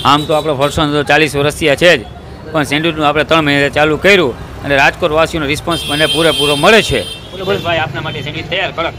આમ તો આપણે ફરસાણ તો 40 વર્ષથી છે જ, પણ સેન્ડવિચનું આપણે 3 મહિના ચાલુ કર્યું અને રાજકોટ વાસીઓનો રિસ્પોન્સ મને પૂરેપૂરો મળે છે. બોલો ભાઈ, આપના માટે સેન્ડવિચ તૈયાર કડક.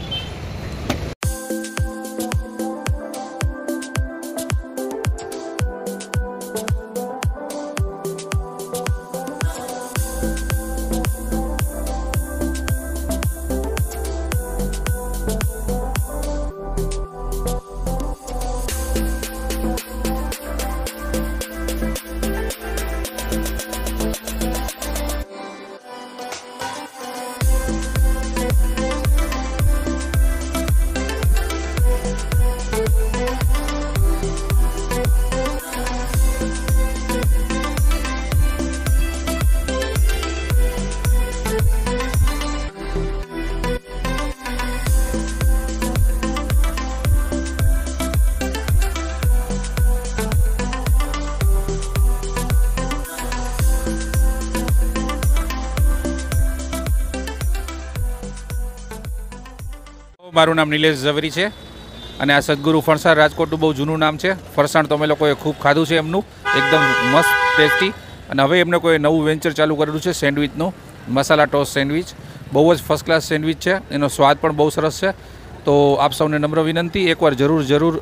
મારું નામ નિલેશ ઝવેરી છે અને આ સદગુરુ ફરસાણ રાજકોટનું બહુ જૂનું નામ છે. ફરસાણ તો અમે લોકોએ ખૂબ ખાધું છે એમનું, એકદમ મસ્ત ટેસ્ટી. અને હવે એમને કોઈ નવું વેન્ચર ચાલુ કરેલું છે સેન્ડવિચનું, મસાલા ટોસ્ટ સેન્ડવિચ. બહુ જ ફર્સ્ટ ક્લાસ સેન્ડવિચ છે, એનો સ્વાદ પણ બહુ સરસ છે. તો આપ સૌને નમ્ર વિનંતી, એકવાર જરૂર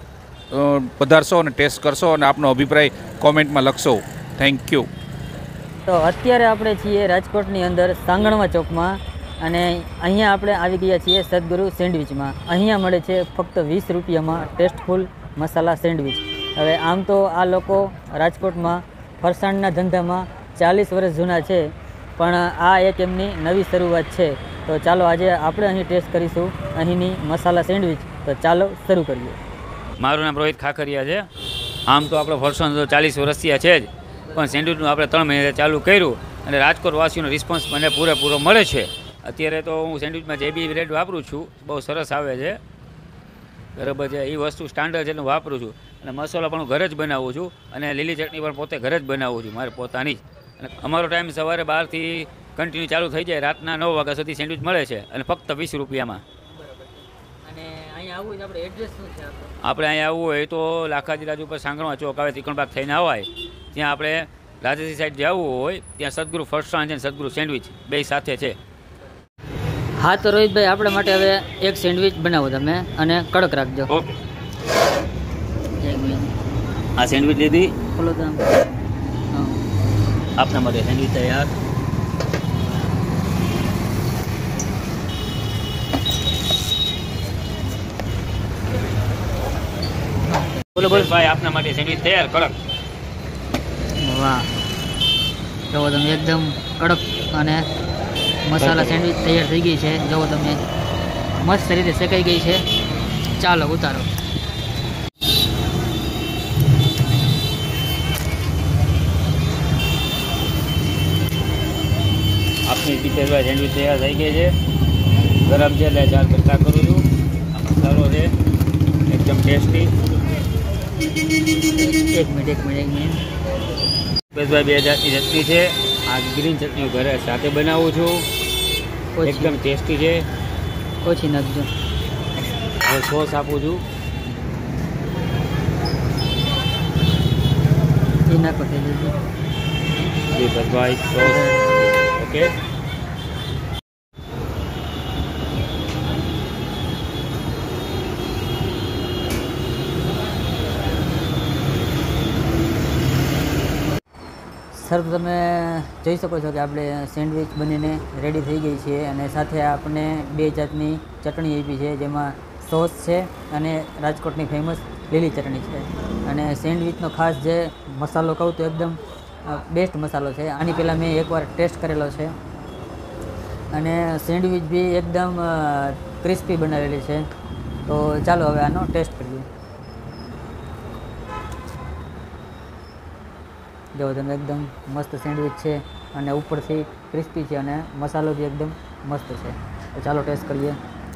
પધારશો અને ટેસ્ટ કરશો અને આપનો અભિપ્રાય કોમેન્ટમાં લખશો. Thank you. તો અત્યારે આપણે છીએ રાજકોટની અંદર સાંગણવા ચોકમાં અને અહીંયા આપણે આવી ગયા છીએ સદગુરુ સેન્ડવિચમાં. અહીંયા મળે છે ફક્ત 20 રૂપિયામાં ટેસ્ટફુલ મસાલા સેન્ડવિચ. હવે આમ તો આ લોકો રાજકોટમાં ફરસાણના ધંધામાં 40 વર્ષ જૂના છે, પણ આ એક એમની નવી શરૂઆત છે. તો ચાલો આજે આપણે અહીં ટેસ્ટ કરીશું અહીંની મસાલા સેન્ડવિચ. તો ચાલો શરૂ કરીએ. મારું નામ રોહિત ખાખરિયા છે. આમ તો આપણે ફરસાણ તો 40 વર્ષથી છે જ, પણ સેન્ડવિચનું આપણે 3 મહિના ચાલુ કર્યું અને રાજકોટ વાસીઓનો રિસ્પોન્સ મને પૂરેપૂરો મળે છે. અત્યારે તો હું સેન્ડવિચમાં જે બી બ્રેડ વાપરું છું, બહુ સરસ આવે છે, બરાબર છે. એ વસ્તુ સ્ટાન્ડર્ડ છે એટલે વાપરું છું. અને મસાલા પણ હું ઘરે જ બનાવું છું અને લીલી ચટણી પણ પોતે ઘરે જ બનાવું છું, મારે પોતાની જ. અને અમારો ટાઈમ સવારે 12થી કન્ટિન્યુ ચાલુ થઈ જાય, રાતના 9 વાગ્યા સુધી સેન્ડવિચ મળે છે અને ફક્ત 20 રૂપિયામાં. અને અહીંયા આવવું હોય આપણે એડ્રેસ શું છે? આપણે અહીંયા આવવું હોય તો લાખાજી રાજુ ઉપર સાંગણવા ચોક આવે, ત્રિકોણબાગ થઈને આવાય. ત્યાં આપણે રાજેશી સાઈડ જવું હોય ત્યાં સદગુરુ ફરસાણ છે અને સદગુરુ સેન્ડવિચ બે સાથે છે. હા તો રોહિતભાઈ, આપણા માટે હવે એક સેન્ડવિચ બનાવો તમે અને કડક રાખજો. ઓકે, આ સેન્ડવિચ લીધી, બોલો તમે. આપના માટે સેન્ડવિચ તૈયાર. બોલો ભાઈ, આપના માટે સેન્ડવિચ તૈયાર કડક. વાહ, જુઓ તમે, એકદમ કડક અને મસાલા સેન્ડવિચ તૈયાર થઈ ગઈ છે. જુઓ તમે, મસ્ત રીતે શેકાઈ ગઈ છે. ચાલો ઉતારો. આપની પિત્તેરભાઈ સેન્ડવિચ તૈયાર થઈ ગઈ છે, ગરમ છે એટલે 4 કટકા કરું છું. આ મસાલો છે એકદમ ટેસ્ટી. એક મિનિટ. બસભાઈ 2 જાતની ચટણી છે. આ ગ્રીન ચટણી ઘરે સાથે બનાવું છું, એકદમ ટેસ્ટી છે. ઓછી નાખજો. હવે સોસ આપું છું. એ નાખો થઈ જશે. બસભાઈ સોસ. ઓકે, સર, તમે જોઈ શકો છો કે આપણે સેન્ડવિચ બનીને રેડી થઈ ગઈ છે અને સાથે આપણે 2 જાતની ચટણી આપી છે, જેમાં સોસ છે અને રાજકોટની ફેમસ લીલી ચટણી છે. અને સેન્ડવિચનો ખાસ જે મસાલો કહું તો એકદમ બેસ્ટ મસાલો છે. આની પહેલાં મેં એકવાર ટેસ્ટ કરેલો છે અને સેન્ડવિચ બી એકદમ ક્રિસ્પી બનાવેલી છે. તો ચાલો હવે આનો ટેસ્ટ કરીએ. જો તમે, એકદમ મસ્ત સેન્ડવિચ છે અને ઉપરથી ક્રિસ્પી છે અને મસાલો બી એકદમ મસ્ત છે. તો ચાલો ટેસ્ટ કરીએ.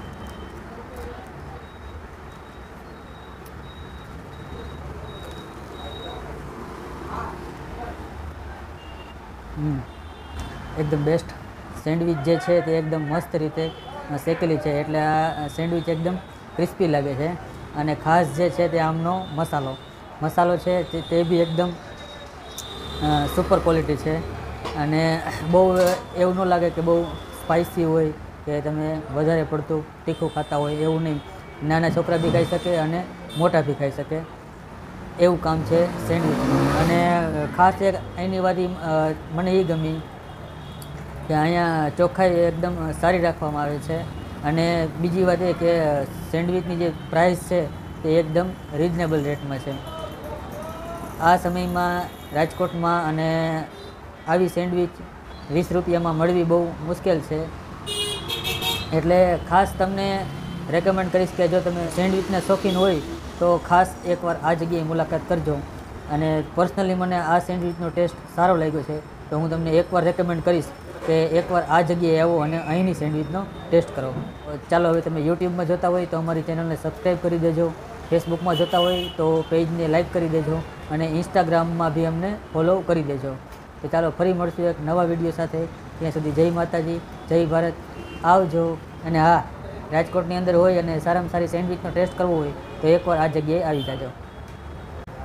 એકદમ બેસ્ટ સેન્ડવિચ જે છે તે એકદમ મસ્ત રીતે શેકેલી છે, એટલે આ સેન્ડવિચ એકદમ ક્રિસ્પી લાગે છે. અને ખાસ જે છે તે આમનો મસાલો, મસાલો છે તે બી એકદમ સુપર ક્વોલિટી છે અને બહુ એવું ન લાગે કે બહુ સ્પાઇસી હોય કે તમે વધારે પડતું તીખું ખાતા હોય એવું નહીં. નાના છોકરા બી ખાઈ શકે અને મોટા બી ખાઈ શકે એવું કામ છે સેન્ડવિચનું. અને ખાસ એક એની વાત મને એ ગમી કે અહીંયા ચોખ્ખાઈ એકદમ સારી રાખવામાં આવે છે. અને બીજી વાત એ કે સેન્ડવિચની જે પ્રાઇસ છે તે એકદમ રિઝનેબલ રેટમાં છે. આ સમયમાં રાજકોટમાં અને આવી સેન્ડવિચ 20 રૂપિયામાં મળવી બહુ મુશ્કેલ છે. એટલે ખાસ તમને રેકમેન્ડ કરીશ કે જો તમે સેન્ડવિચના શોખીન હોય તો ખાસ એકવાર આ જગ્યાએ મુલાકાત કરજો. અને પર્સનલી મને આ સેન્ડવિચનો ટેસ્ટ સારો લાગ્યો છે તો હું તમને એકવાર રેકમેન્ડ કરીશ કે એકવાર આ જગ્યાએ આવો અને અહીંની સેન્ડવિચનો ટેસ્ટ કરો. ચાલો હવે તમે યુટ્યુબમાં જોતા હોય તો અમારી ચેનલને સબસ્ક્રાઈબ કરી દેજો, ફેસબુકમાં જોતા હોય તો પેજને લાઈક કરી દેજો અને ઇન્સ્ટાગ્રામમાં બી અમને ફોલો કરી દેજો. તો ચાલો ફરી મળશું એક નવા વિડીયો સાથે. ત્યાં સુધી જય માતાજી, જય ભારત, આવજો. અને હા, રાજકોટની અંદર હોય અને સારામાં સારી સેન્ડવિચનો ટેસ્ટ કરવો હોય તો એકવાર આ જગ્યાએ આવી જાજો.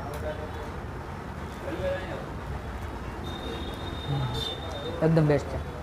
એકદમ બેસ્ટ છે.